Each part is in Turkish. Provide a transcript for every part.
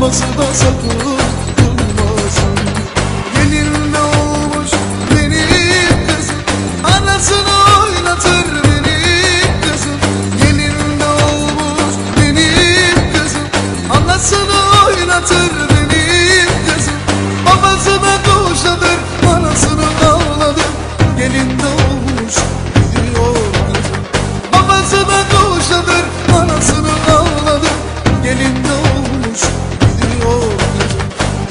babası da sakın durmasın. Gelin ne olmuş benim kızım, anasını oynatır benim kızım. Gelin ne olmuş benim kızım, anasını oynatır benim kızım. Babasına kuşadır, anasını ağladır. Gelin ne olmuş gidiyor kızım, babasına kuşadır, anasını ağladır. Gelin ne olmuş gidiyor kızım.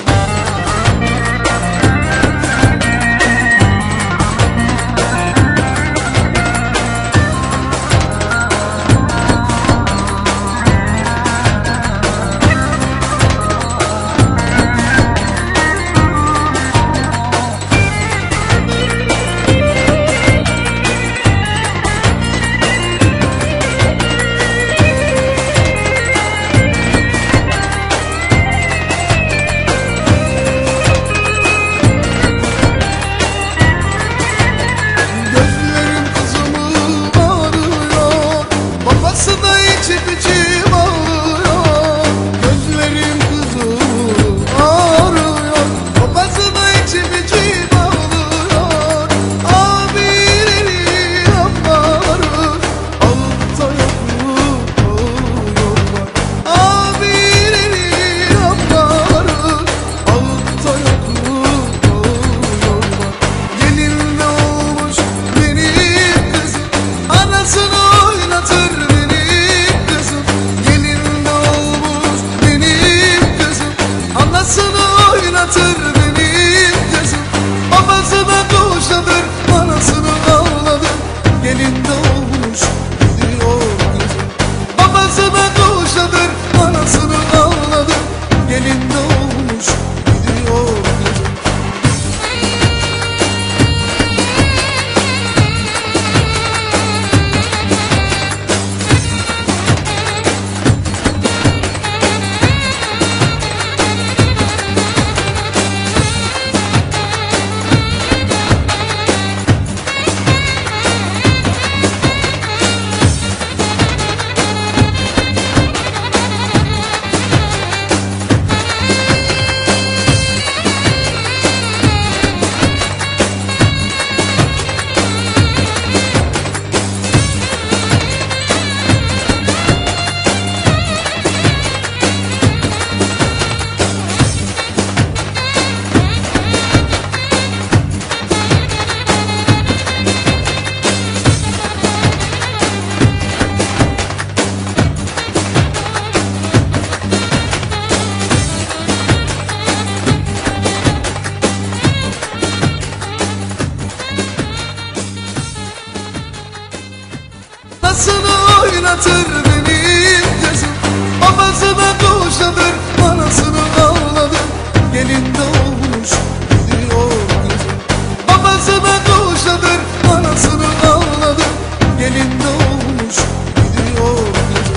Anasını oynatır benim kızım, babasına kuşadır, anasını ağladır. Gelin ne olmuş gidiyor kızım, babasına kuşadır, anasını ağladır. Gelin ne olmuş gidiyor kızım.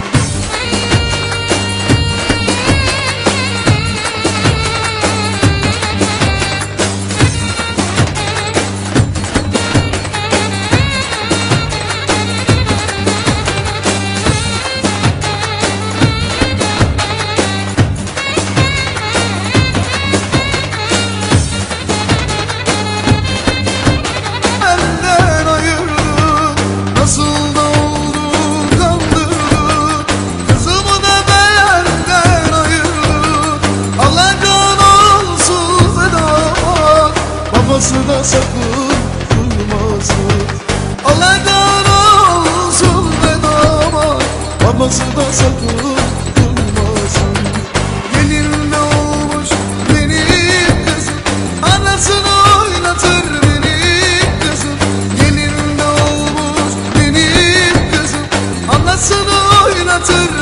Babası da sakın durmasın, Allah'tan olsun bedava. Babası da sakın durmasın. Gelin ne olmuş benim kızım, anasını oynatır benim kızım. Gelin ne olmuş benim kızım, anasını oynatır